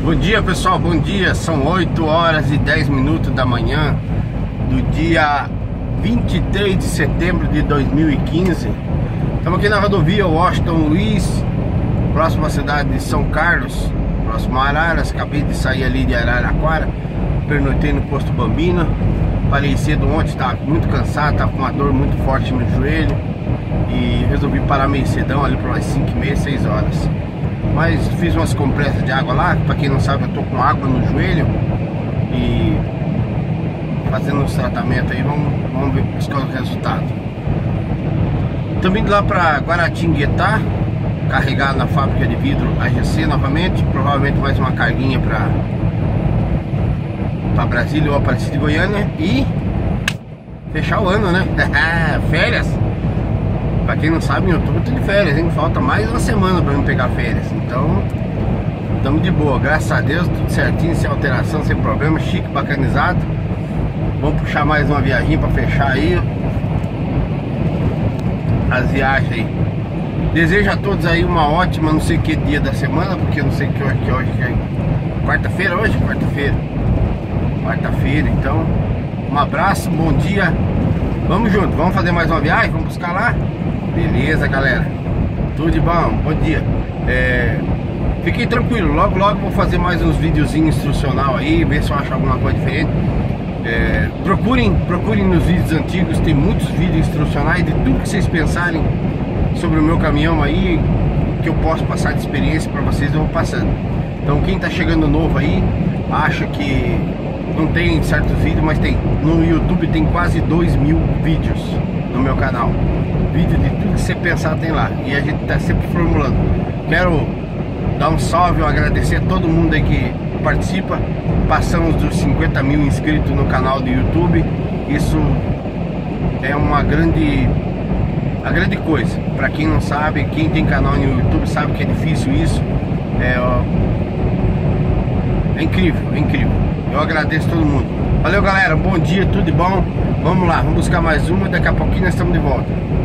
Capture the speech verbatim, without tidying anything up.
Bom dia, pessoal, bom dia. São oito horas e dez minutos da manhã do dia vinte e três de setembro de dois mil e quinze. Estamos aqui na rodovia Washington Luiz, próximo à cidade de São Carlos, próximo a Araras. Acabei de sair ali de Araraquara, pernoitei no posto Bambina. Parei cedo ontem, estava muito cansado, estava com uma dor muito forte no joelho e resolvi parar meio cedão ali por umas cinco e meia, seis horas. Mas fiz umas compressas de água lá. Para quem não sabe, eu tô com água no joelho e fazendo uns tratamentos aí, vamos, vamos ver buscar o resultado. Também indo lá para Guaratinguetá, carregar na fábrica de vidro A G C novamente, provavelmente mais uma carguinha para para Brasília ou Aparecida de Goiânia e fechar o ano, né? Férias. Pra quem não sabe, em outubro eu tô de férias, hein? Falta mais uma semana pra eu pegar férias. Então, estamos de boa, graças a Deus, tudo certinho, sem alteração, sem problema, chique, bacanizado. Vamos puxar mais uma viagem pra fechar aí as viagens aí. Desejo a todos aí uma ótima, não sei que dia da semana, porque eu não sei que hoje, que hoje é quarta-feira hoje? Quarta-feira. Quarta-feira, então, um abraço, bom dia. Vamos junto, vamos fazer mais uma viagem, vamos buscar lá? Beleza, galera, tudo de bom, bom dia. é, Fiquem tranquilos, logo logo vou fazer mais uns videozinhos instrucional aí, ver se eu acho alguma coisa diferente. é, Procurem, procurem nos vídeos antigos, tem muitos vídeos instrucionais de tudo que vocês pensarem sobre o meu caminhão aí, que eu posso passar de experiência para vocês, eu vou passando. Então quem tá chegando novo aí, acha que não tem certos vídeos, mas tem. No YouTube tem quase dois mil vídeos no meu canal. Vídeo de tudo que você pensar tem lá. E a gente tá sempre formulando. Quero dar um salve, um agradecer a todo mundo aí que participa. Passamos dos cinquenta mil inscritos no canal do YouTube. Isso é uma grande, a grande coisa. Pra quem não sabe, quem tem canal no YouTube sabe que é difícil isso. É, ó, é incrível, é incrível. Eu agradeço todo mundo. Valeu, galera, bom dia, tudo de bom. Vamos lá, vamos buscar mais uma. Daqui a pouquinho nós estamos de volta.